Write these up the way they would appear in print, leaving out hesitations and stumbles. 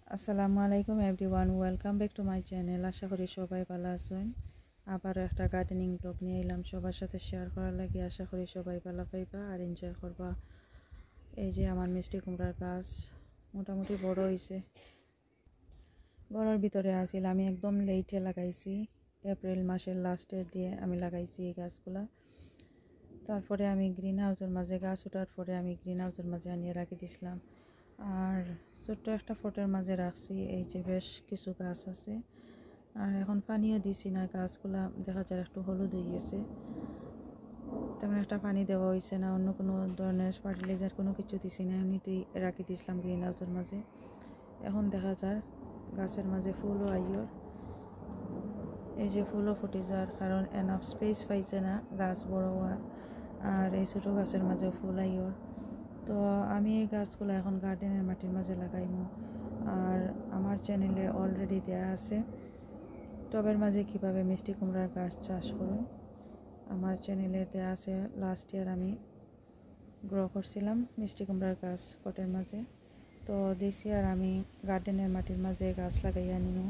আসসালামু আলাইকুম everyone, welcome back to my channel. আশা করি সবাই ভালো আছেন। আবারও একটা গার্ডেনিং ব্লগ নিয়ে এলাম সবার সাথে শেয়ার করার লাগে। আশা করি সবাই ভালো পাইবা আর এনজয় করবা। এই যে আমার মিষ্টি কুমড়ার গাছ মোটামুটি বড় হয়েছে। ঘরের ভিতরে আসিল, আমি একদম লেটে লাগাইছি, এপ্রিল মাসের লাস্টের দিয়ে আমি লাগাইছি এই গাছগুলা। তারপরে আমি গ্রিন হাউসের মাঝে গাছ ওঠার পরে আমি গ্রিন হাউসের মাঝে আনিয়ে রাখি দিছিলাম। আর ছোট্ট একটা ফটের মাঝে রাখছি। এই যে বেশ কিছু গাছ আছে, আর এখন পানিও দিছি না, গাছগুলা দেখা যায় একটু হলুদ হয়ে গেছে। তেমন একটা পানি দেওয়া হয়েছে না, অন্য কোনো ধরনের ফার্টিলাইজার কোনো কিছু দিছি না, এমনিতেই রাখি দিয়েছিলাম গ্রিন হাউসের মাঝে। এখন দেখা যায় গাছের মাঝে ফুলও আইয়র, এই যে ফুলও ফুটে যার কারণ এনাফ স্পেস পাইছে না গাছ বড় হওয়ার। আর এই ছোটো গাছের মাঝেও ফুল আইয়র। তো আমি এই গাছগুলো এখন গার্ডেনের মাটির মাঝে লাগাইমু। আর আমার চ্যানেলে অলরেডি দেয়া আছে টবের মাঝে কিভাবে মিষ্টি কুমড়ার গাছ চাষ করুন। আমার চ্যানেলে দেয়া আছে, লাস্ট ইয়ার আমি গ্রো করছিলাম মিষ্টি কুমড়ার গাছ পটের মাঝে। তো দিস ইয়ার আমি গার্ডেনের মাটির মাঝে গাছ লাগাইয়া নিমু।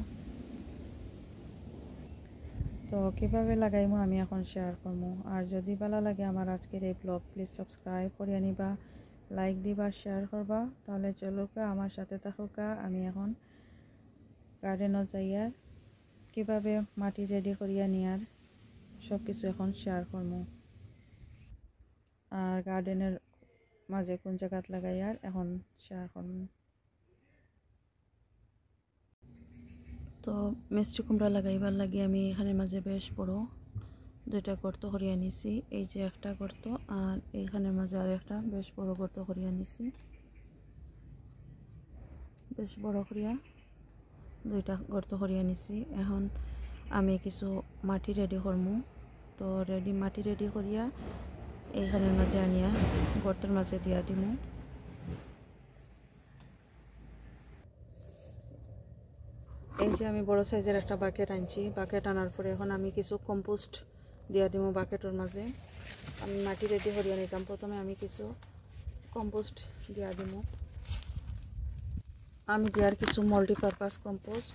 তো কীভাবে লাগাইমু আমি এখন শেয়ার করবো। আর যদি ভালো লাগে আমার আজকের এই ব্লগ, প্লিজ সাবস্ক্রাইব করিয়া নিবা, লাইক দিবা, শেয়ার করবা। তাহলে চলুকা আমার সাথে থাকুকা। আমি এখন গার্ডেনও যাইয়া কীভাবে মাটি রেডি করিয়া নিয়ার সব কিছু এখন শেয়ার করবো। আর গার্ডেনের মাঝে কোন জায়গাত লাগাইয়ার এখন শেয়ার করবো। তো মিষ্টি কুমড়া লাগাইবার লাগে আমি এখানের মাঝে বেশ বড় দুইটা গর্ত করিয়া নিছি। এই যে একটা গর্ত, আর এইখানের মাঝে আর একটা বেশ বড় গর্ত করিয়া নিছি। বেশ বড় করিয়া দুইটা গর্ত করিয়া নিছি। এখন আমি কিছু মাটি রেডি করমু। তো মাটি রেডি করিয়া এইখানের মাঝে আনিয়া গর্তের মাঝে দিয়া দিমু। এই যে আমি বড় সাইজের একটা বাকেট আনছি। বাকেট আনার পরে এখন আমি কিছু কম্পোস্ট দিয়া দিব বাকেটের মাঝে। আমি মাটি রেডি করিয়া নিতাম, প্রথমে আমি কিছু কম্পোস্ট দিয়া দিব। আমি দিয়ার কিছু মাল্টিপারপাস কম্পোস্ট।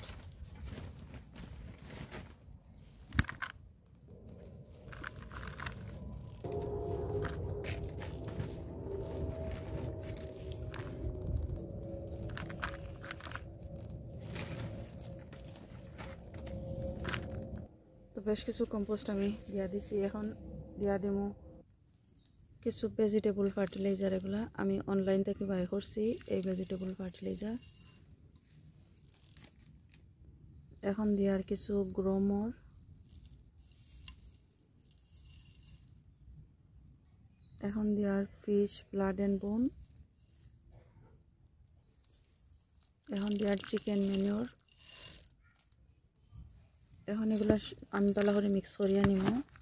তো বেশ কিছু কম্পোস্ট আমি দিয়া দিছি। এখন দিয়া দিব কিছু ভেজিটেবল ফার্টিলাইজার। এগুলা আমি অনলাইন থেকে বাই করছি এই ভেজিটেবল ফার্টিলাইজার। এখন দিয়ার কিছু গ্রোমর, এখন দিয়ার ফিশ ব্লাড অ্যান্ড বোন, এখন দিয়ার চিকেন ম্যানিওর। এখন এগুলা আমি ভালো করে মিক্স করিয়া নিব।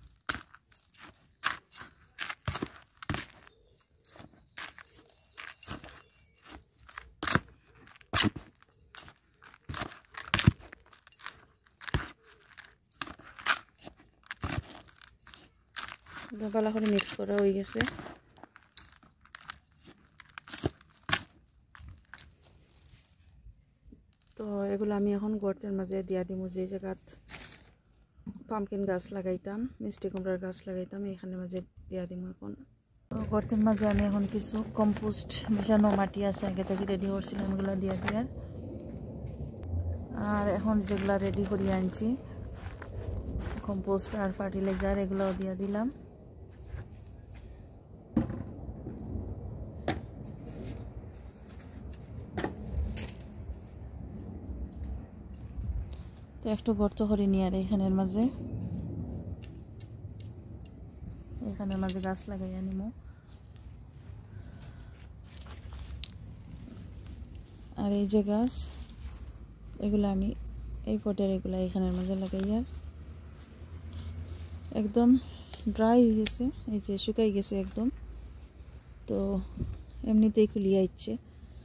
ভালো করে মিক্স করা হয়ে গেছে। তো এগুলো আমি এখন গর্তের মাঝে দিয়া দিব। যে জায়গাত পামকিন গাছ লাগাইতাম, মিষ্টি কুমড়ার গাছ লাগাইতাম, এখানের মাঝে দিয়া দিব। এখন গর্তের মাঝে আমি এখন কিছু কম্পোস্ট মেশানো মাটি আছে আগে থেকে রেডি করছিলাম, এগুলো দিয়া দিয়ার। আর এখন যেগুলা রেডি করিয়ে আনছি কম্পোস্ট আর ফার্টিলাইজার, এগুলোও দিয়া দিলাম। তো একটু গর্ত করে নিয়ে আর এখানের মাঝে গাছ লাগাইয়া নিব। আর এই যে গাছ, এগুলো আমি এই পটের এগুলা এখানের মাঝে লাগাইয়া একদম ড্রাই হয়ে গেছে, এই যে শুকাই গেছে একদম। তো এমনিতেই খুলিয়ে ইচ্ছে,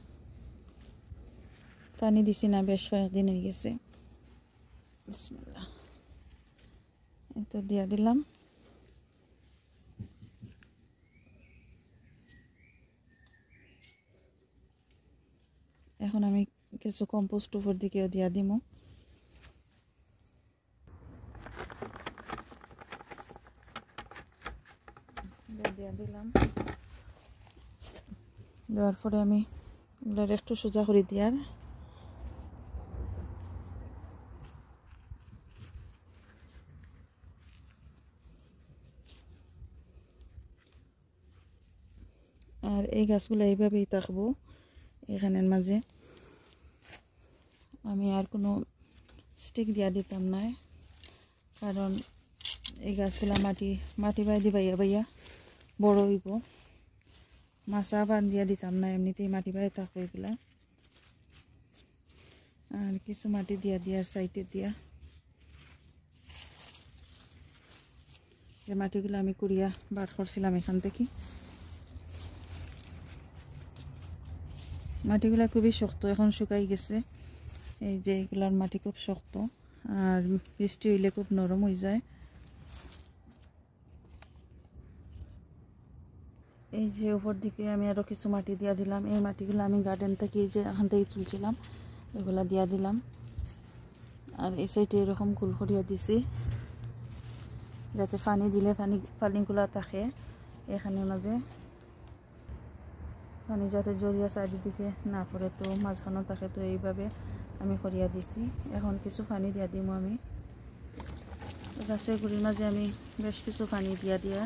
পানি দিছি না, বেশ কয়েকদিন হয়ে গেছে। বিসমিল্লাহ, এই তো দিয়া দিলাম। এখন আমি কিছু কম্পোস্ট উপর দিকে দিয়া দিমু। দিয়া দিলাম, দেওয়ার পরে আমি এগুলোর একটু সোজা করে দিয়ার আর এই গাছগুলো এইভাবেই থাকবো এখানের মাঝে। আমি আর কোনো স্টিক দিয়া দিতাম না, কারণ এই গাছগুলা মাটি বাইদি বাইয়া বাইয়া বড় হইব। মাছা বান্ধিয়া দিতাম না, এমনিতেই মাটি বাইরে থাকবো এগুলা। আর কিছু মাটি দিয়ার সাইডে দিয়া, যে মাটিগুলো আমি কুড়িয়া বার করছিলাম এখান থেকে, মাটিগুলা খুবই শক্ত, এখন শুকাই গেছে। এই যে এগুলার মাটি খুব শক্ত, আর বৃষ্টি হইলে খুব নরম হয়ে যায়। এই যে উপর দিকে আমি আরও কিছু মাটি দিয়া দিলাম। এই মাটিগুলো আমি গার্ডেন থেকে, এই যে এখান থেকে তুলছিলাম, এগুলা দিয়া দিলাম। আর এই সাইডে এরকম গোল করিয়া দিছি, যাতে পানি দিলে পানিগুলা থাকে এখানের মাঝে, পানি যাতে জড়িয়া চারিদিকে না পড়ে, তো মাঝখানেও থাকে। তো এইভাবে আমি করিয়া দিছি। এখন কিছু পানি দিয়া দিমু আমি গাছের গুড়ির মাঝে। আমি বেশ কিছু পানি দিয়া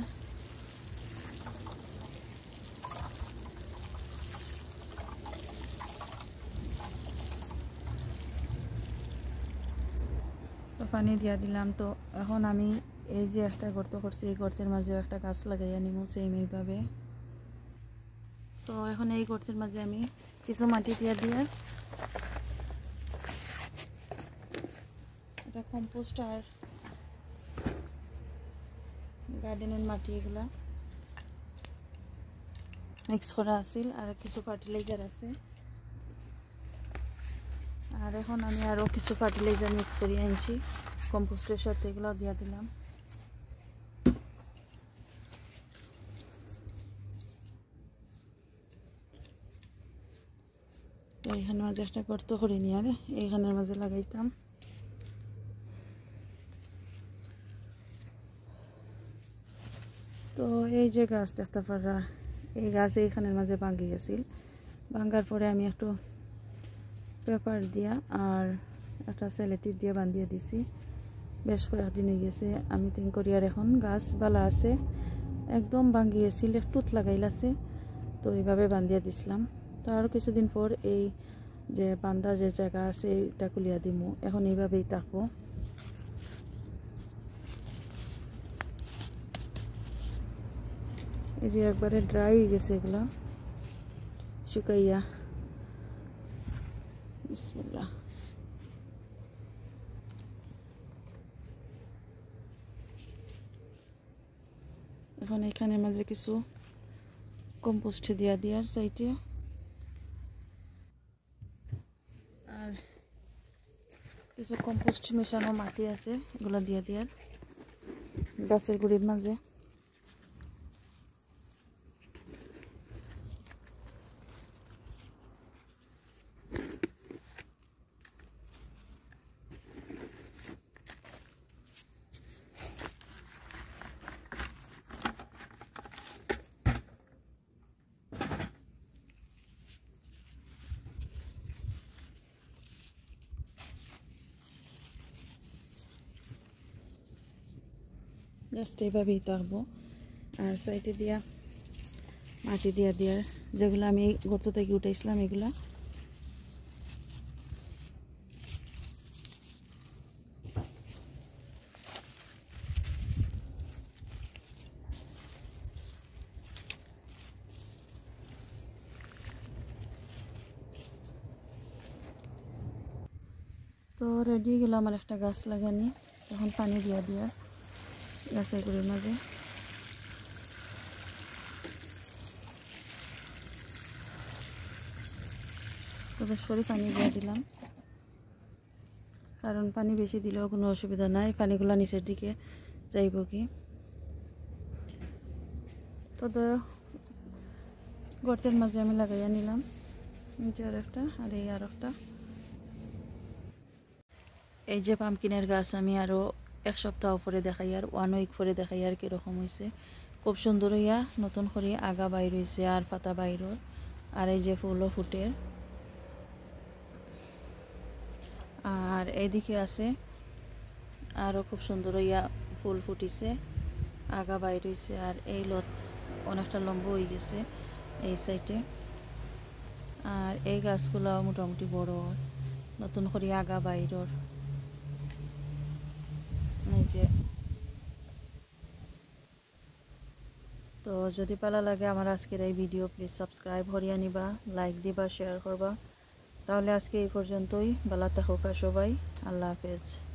তো পানি দিয়া দিলাম। তো এখন আমি এই যে একটা গর্ত করছি, এই গর্তের মাঝে একটা গাছ লাগাইয়া নিমু সেম এইভাবে। তো এখন এই গর্তের মাঝে আমি কিছু মাটি দিয়ে এটা কম্পোস্ট আর গার্ডেনের মাটি এগুলা মিক্স করা আছিল, আর কিছু ফার্টিলাইজার আছে। আর এখন আমি আরও কিছু ফার্টিলাইজার মিক্স করে আনছি কম্পোস্টের সাথে, এগুলো দিয়ে দিলাম। তো এইখানের মাঝে একটা গর্ত করে নিয়ে আর এইখানের মাঝে লাগাইতাম। তো এই যে গাছ দেখতে পারা, এই গাছ এইখানের মাঝে ভাঙি গেছিল। ভাঙার পরে আমি একটু পেপার দিয়া আর একটা সেলেটিভ দিয়ে বান্ধিয়ে দিছি। বেশ কয়েকদিন হয়ে গেছে আমি তিন করিয়ার, এখন গাছ বালা আছে, একদম ভাঙি গেছিল, একটুত লাগাইলাছে। তো এইভাবে বান্ধিয়ে দিছিলাম। তো আরও কিছুদিন পর এই যে বান্ধা যে জায়গা আছে এটা খুলিয়া দিমু। এখন এইভাবেই থাকবো। এই যে একবারে ড্রাই হয়ে গেছে এগুলা শুকাইয়া। বিসমিল্লাহ। এখন এখানে মাঝে কিছু কম্পোস্ট দিয়ার সাইডে, আর কিছু কম্পোস্ট মেশানো মাটি আছে, এগুলো দিয়ার গাছের গুড়ির মাঝে। জাস্ট এইভাবেই থাকবো। আর সাইডে দিয়া মাটি দেওয়ার যেগুলো আমি গর্ত থেকে উঠাইছিলাম এগুলা। তো রেডি গেল আমার একটা গাছ লাগানি। এখন পানি দিয়া গাছের গুঁড়ির মাঝে। তো বেশ করে পানি দিয়ে দিলাম, কারণ পানি বেশি দিলেও কোনো অসুবিধা নাই, পানিগুলো নিচের দিকে যাইব কি। তো গর্তের মাঝে আমি লাগাইয়া নিলাম, নিচে আর একটা আর এই আর একটা। এই যে পামকিনের গাছ আমি আরও এক সপ্তাহ পরে দেখাই আর 1 উইক পরে দেখাই আর কীরকম হয়েছে। খুব সুন্দর হইয়া নতুন করে আগা বাইর হয়েছে আর পাতা বাইরর, আর এই যে ফুলও ফুটের। আর এইদিকে আছে আরও খুব সুন্দর হইয়া ফুল ফুটিছে, আগা বাইর হয়েছে। আর এই লত অনেকটা লম্বা হয়ে গেছে এই সাইডে। আর এই গাছগুলো মোটামুটি বড়, নতুন করে আগা বাইরর। এই যে তো যদি ভালো লাগে আমার আজকের এই ভিডিও, প্লিজ সাবস্ক্রাইব করিয়া নিবা, লাইক দিবা, শেয়ার করবা। তাহলে আজকে এই পর্যন্তই। ভালো থাকুক সবাই, আল্লাহ হাফেজ।